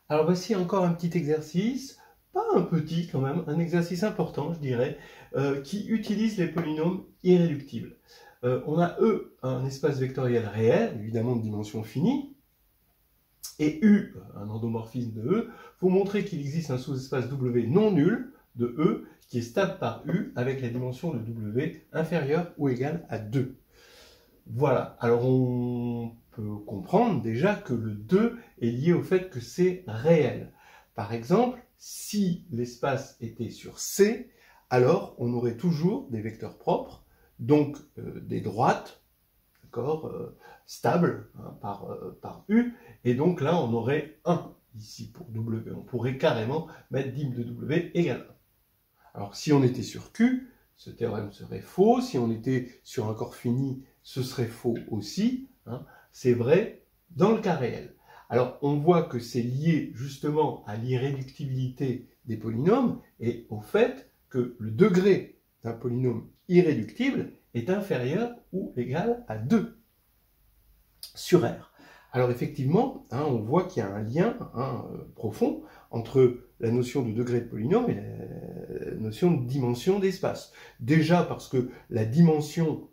Alors voici encore un petit exercice, pas un petit quand même, un exercice important je dirais, qui utilise les polynômes irréductibles. On a E, un espace vectoriel réel, évidemment de dimension finie, et U, un endomorphisme de E, faut montrer qu'il existe un sous-espace W non nul de E qui est stable par U avec la dimension de W inférieure ou égale à 2. Voilà, alors on peut comprendre déjà que le 2 est lié au fait que c'est réel. Par exemple, si l'espace était sur C, alors on aurait toujours des vecteurs propres, donc des droites, d'accord, stables hein, par U, et donc là on aurait 1 ici pour W. On pourrait carrément mettre dim de W égale 1. Alors si on était sur Q, ce théorème serait faux. Si on était sur un corps fini, ce serait faux aussi. Hein. C'est vrai dans le cas réel. Alors on voit que c'est lié justement à l'irréductibilité des polynômes et au fait que le degré d'un polynôme irréductible est inférieur ou égal à 2 sur R. Alors effectivement, hein, on voit qu'il y a un lien profond entre la notion de degré de polynôme et la notion de dimension d'espace. Déjà parce que la dimension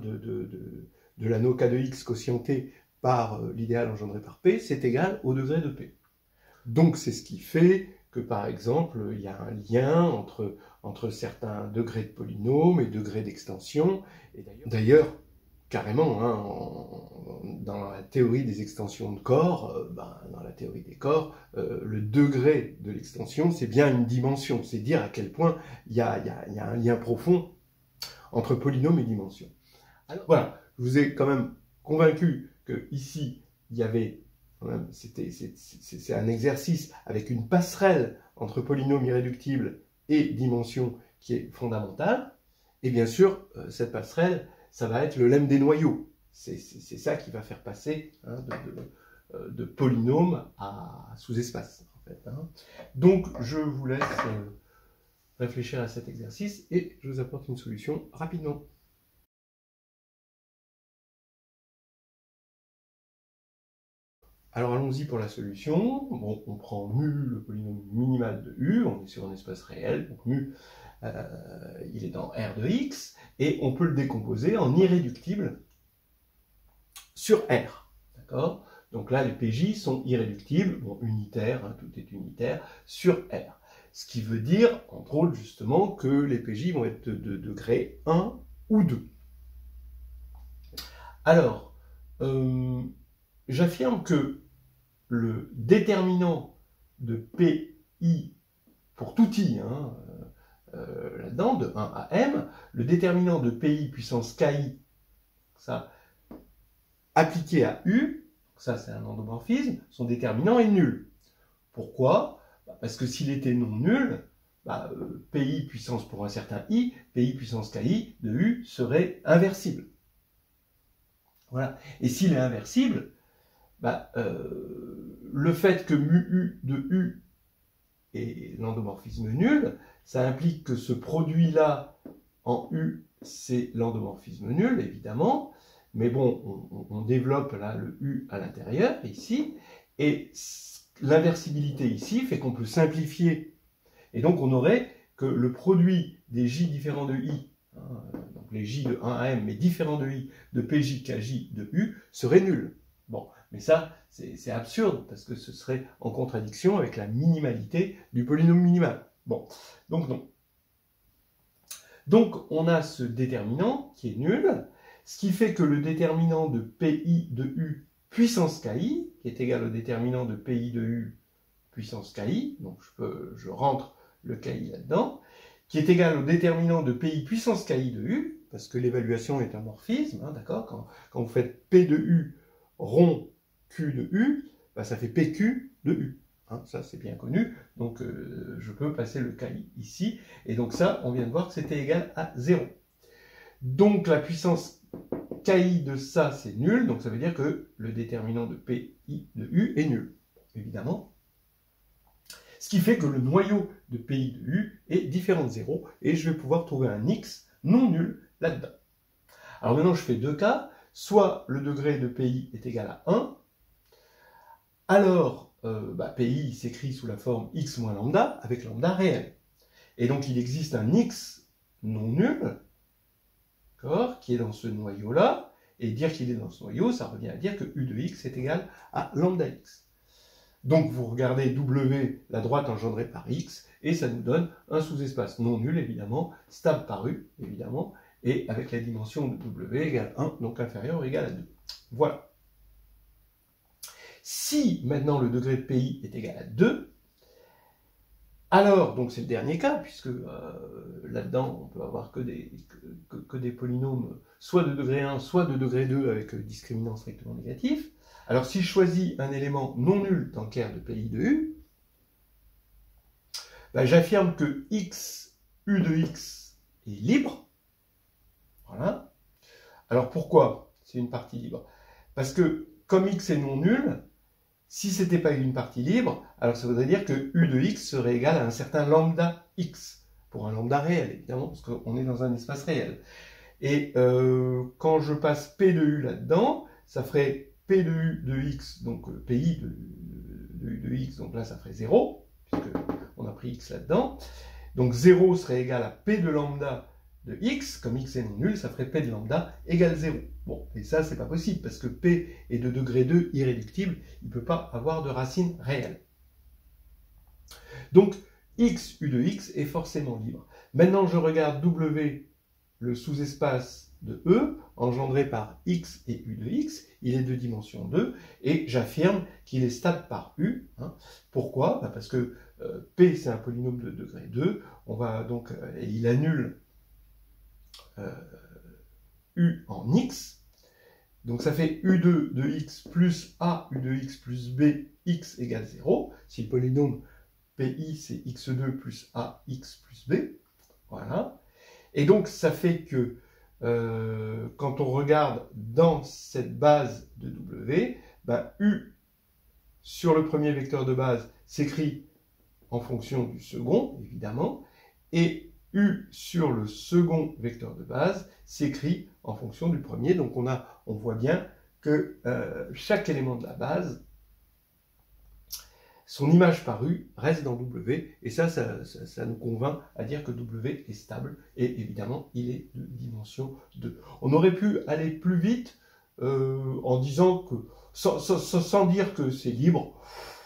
de l'anneau K de x quotienté par l'idéal engendré par P, c'est égal au degré de P. Donc c'est ce qui fait que par exemple, il y a un lien entre certains degrés de polynôme et degrés d'extension. Et d'ailleurs, carrément, hein, dans la théorie des extensions de corps, dans la théorie des corps, le degré de l'extension, c'est bien une dimension. C'est dire à quel point il y a un lien profond entre polynôme et dimension. Alors, voilà, je vous ai quand même convaincu que ici, il y avait, c'est un exercice avec une passerelle entre polynôme irréductible et dimension qui est fondamentale. Et bien sûr, cette passerelle, ça va être le lemme des noyaux. C'est ça qui va faire passer hein, de polynôme à sous-espace. En fait, hein. Donc, je vous laisse réfléchir à cet exercice et je vous apporte une solution rapidement. Alors allons-y pour la solution. Bon, on prend mu, le polynôme minimal de U, on est sur un espace réel, donc mu, il est dans R de x, et on peut le décomposer en irréductible sur R. D'accord? Donc là, les PJ sont irréductibles, bon, unitaires, hein, tout est unitaire, sur R. Ce qui veut dire, entre autres, justement, que les PJ vont être de degré 1 ou 2. Alors, j'affirme que le déterminant de PI pour tout I, hein, là-dedans, de 1 à M, le déterminant de PI puissance KI, ça, appliqué à U, ça c'est un endomorphisme, son déterminant est nul. Pourquoi? Parce que s'il était non nul, PI puissance pour un certain I, PI puissance KI de U serait inversible. Voilà. Et s'il est inversible, le fait que mu U de U est l'endomorphisme nul, ça implique que ce produit-là en U, c'est l'endomorphisme nul, évidemment, mais bon, on développe là le U à l'intérieur, ici, et l'inversibilité ici fait qu'on peut simplifier, et donc on aurait que le produit des J différents de I, hein, donc les J de 1 à M, mais différents de I, de PJ, KJ, de U, serait nul. Bon, mais ça, c'est absurde, parce que ce serait en contradiction avec la minimalité du polynôme minimal. Bon, donc non. Donc, on a ce déterminant qui est nul, ce qui fait que le déterminant de PI de U puissance KI, qui est égal au déterminant de PI de U puissance KI, donc je rentre le KI là-dedans, qui est égal au déterminant de PI puissance KI de U, parce que l'évaluation est un morphisme, hein, d'accord, quand vous faites P de U rond Q de U, ça fait PQ de U. Hein, ça, c'est bien connu. Donc, je peux passer le KI ici. Et donc ça, on vient de voir que c'était égal à 0. Donc, la puissance KI de ça, c'est nul. Donc, ça veut dire que le déterminant de PI de U est nul, évidemment. Ce qui fait que le noyau de PI de U est différent de 0. Et je vais pouvoir trouver un X non nul là-dedans. Alors, maintenant, je fais deux cas. Soit le degré de PI est égal à 1, alors PI s'écrit sous la forme x moins lambda avec lambda réel. Et donc il existe un x non nul, qui est dans ce noyau-là, et dire qu'il est dans ce noyau, ça revient à dire que u de x est égal à lambda x. Donc vous regardez W, la droite engendrée par x, et ça nous donne un sous-espace non nul, évidemment, stable par u, évidemment, et avec la dimension de W égale 1, donc inférieur ou égal à 2. Voilà. Si maintenant le degré de PI est égal à 2, alors, donc c'est le dernier cas, puisque là-dedans, on peut avoir que des polynômes soit de degré 1, soit de degré 2 avec discriminant strictement négatif. Alors, si je choisis un élément non nul dans le clair de PI de U, j'affirme que x, U de x est libre. Voilà. Alors, pourquoi c'est une partie libre? Parce que, comme x est non nul, si ce n'était pas une partie libre, alors ça voudrait dire que U de x serait égal à un certain lambda x, pour un lambda réel, évidemment, parce qu'on est dans un espace réel. Et quand je passe P de U là-dedans, ça ferait P de U de x, donc PI de U de x, donc là ça ferait 0, puisqu'on a pris x là-dedans. Donc 0 serait égal à P de lambda de x, comme x est non nul, ça ferait P de lambda égale 0. Bon, et ça, c'est pas possible, parce que P est de degré 2 irréductible, il ne peut pas avoir de racine réelle. Donc, x, U de x est forcément libre. Maintenant, je regarde W, le sous-espace de E, engendré par x et U de x, il est de dimension 2, et j'affirme qu'il est stable par U. Pourquoi? Parce que P, c'est un polynôme de degré 2, on va donc, il annule U en x, donc ça fait U2 de x plus A U de x plus B, x égale 0. Si le polynôme PI c'est x2 plus A, x plus B. Voilà. Et donc ça fait que quand on regarde dans cette base de W, U sur le premier vecteur de base s'écrit en fonction du second, évidemment, et U sur le second vecteur de base s'écrit en fonction du premier. Donc on voit bien que chaque élément de la base, son image par U reste dans W, et ça nous convainc à dire que W est stable, et évidemment il est de dimension 2. On aurait pu aller plus vite en disant que, sans dire que c'est libre,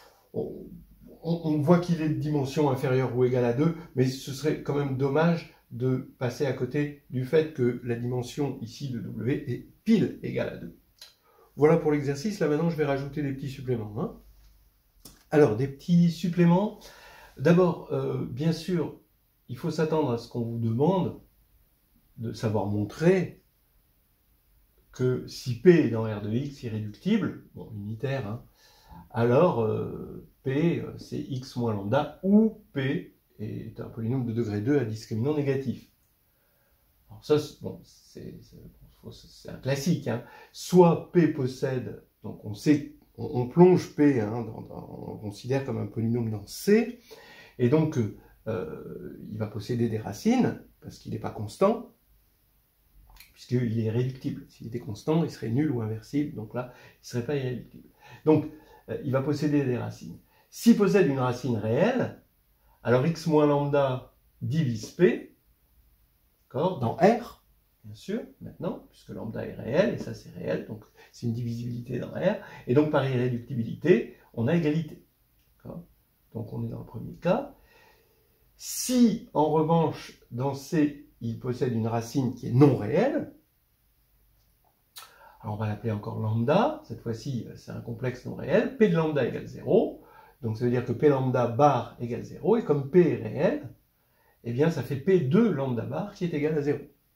on voit qu'il est de dimension inférieure ou égale à 2, mais ce serait quand même dommage de passer à côté du fait que la dimension ici de W est pile égale à 2. Voilà pour l'exercice. Là maintenant je vais rajouter des petits suppléments. Alors, des petits suppléments. D'abord, bien sûr, il faut s'attendre à ce qu'on vous demande de savoir montrer que si P est dans R de X irréductible, bon, unitaire, alors P c'est X moins lambda, ou P est un polynôme de degré 2 à discriminant négatif. Alors ça, bon, c'est un classique. Soit P possède, donc on sait, on plonge P, on considère comme un polynôme dans C, et donc il va posséder des racines, parce qu'il n'est pas constant, puisqu'il est irréductible. S'il était constant, il serait nul ou inversible, donc là, il ne serait pas irréductible. Donc, il va posséder des racines. S'il possède une racine réelle, alors x moins lambda divise P, dans R, bien sûr, maintenant, puisque lambda est réel, et ça c'est réel, donc c'est une divisibilité dans R, et donc par irréductibilité, on a égalité. Donc on est dans le premier cas. Si, en revanche, dans C, il possède une racine qui est non réelle, alors on va l'appeler encore lambda, cette fois-ci c'est un complexe non réel, P de lambda égale 0, donc ça veut dire que P lambda bar égale 0, et comme P est réel, eh bien ça fait P de lambda bar qui est égal à 0.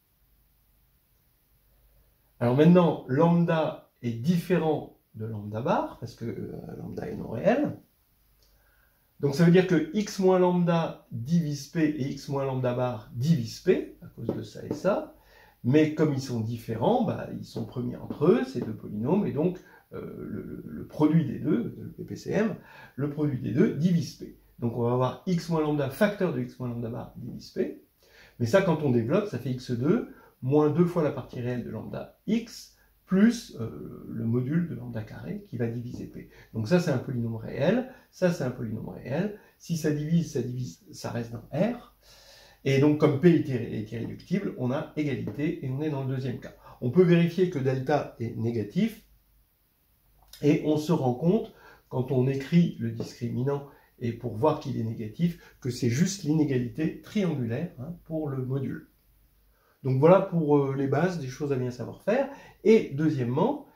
Alors maintenant, lambda est différent de lambda bar, parce que lambda est non réel. Donc ça veut dire que x moins lambda divise P et x moins lambda bar divise P, à cause de ça et ça. Mais comme ils sont différents, ils sont premiers entre eux, ces deux polynômes, et donc le produit des deux, le PPCM, le produit des deux divise P. Donc on va avoir x moins lambda facteur de x moins lambda bar divise P. Mais ça, quand on développe, ça fait x2 moins 2 fois la partie réelle de lambda x plus le module de lambda carré qui va diviser P. Donc ça c'est un polynôme réel, ça c'est un polynôme réel. Si ça divise, ça reste dans R. Et donc comme P est irréductible, on a égalité et on est dans le deuxième cas. On peut vérifier que delta est négatif et on se rend compte quand on écrit le discriminant et pour voir qu'il est négatif que c'est juste l'inégalité triangulaire pour le module. Donc voilà pour les bases des choses à bien savoir faire. Et deuxièmement,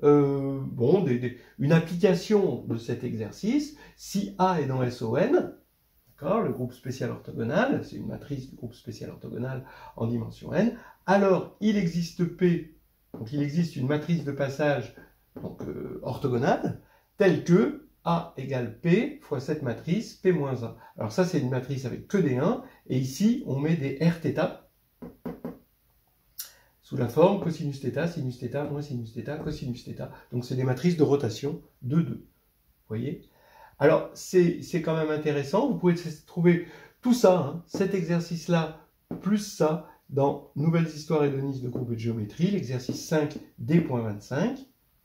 une application de cet exercice, si A est dans SON, le groupe spécial orthogonal, c'est une matrice du groupe spécial orthogonal en dimension n, alors il existe P, donc il existe une matrice de passage orthogonale, telle que A égale P fois cette matrice P-1. Alors ça c'est une matrice avec que des 1, et ici on met des Rθ, sous la forme cosinus θ, moins sinus θ, cosinus θ. Donc c'est des matrices de rotation de 2. Vous voyez? Alors c'est quand même intéressant, vous pouvez trouver tout ça, cet exercice-là, plus ça, dans Nouvelles histoires hédonistes de groupes de géométrie, l'exercice 5 D.25.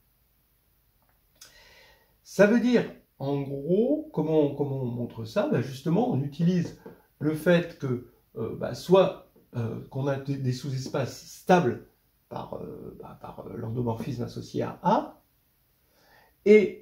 Ça veut dire, en gros, comment on montre ça? Justement, on utilise le fait que soit qu'on a des sous-espaces stables par l'endomorphisme associé à A, et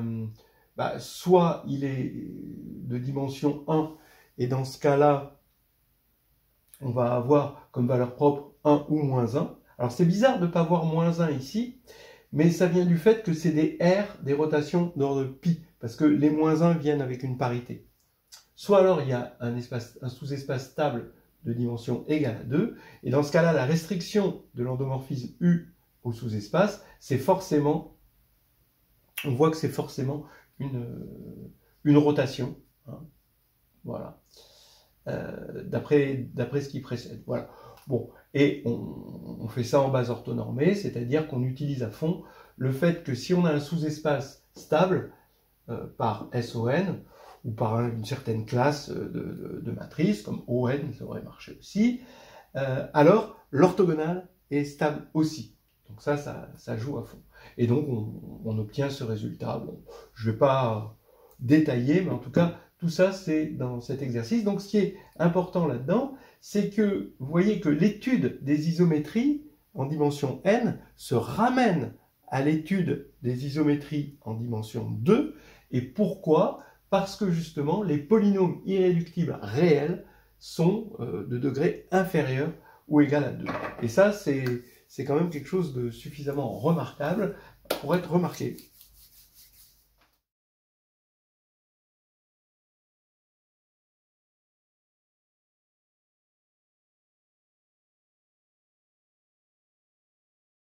soit il est de dimension 1, et dans ce cas-là, on va avoir comme valeur propre 1 ou moins 1. Alors c'est bizarre de ne pas voir moins 1 ici, mais ça vient du fait que c'est des R, des rotations d'ordre pi, parce que les moins 1 viennent avec une parité. Soit alors il y a un sous-espace stable de dimension égale à 2, et dans ce cas-là, la restriction de l'endomorphisme U au sous-espace, c'est forcément, on voit que c'est forcément une rotation, voilà, d'après ce qui précède, voilà. Bon, et on fait ça en base orthonormée, c'est-à-dire qu'on utilise à fond le fait que si on a un sous-espace stable par SON, ou par une certaine classe de matrices, comme ON, ça aurait marché aussi, alors l'orthogonale est stable aussi. Donc ça joue à fond. Et donc on obtient ce résultat. Bon, je ne vais pas détailler, mais en tout cas, tout ça c'est dans cet exercice. Donc ce qui est important là-dedans, c'est que vous voyez que l'étude des isométries en dimension n se ramène à l'étude des isométries en dimension 2. Et pourquoi ? Parce que justement, les polynômes irréductibles réels sont de degré inférieur ou égal à 2. Et ça, c'est quand même quelque chose de suffisamment remarquable pour être remarqué.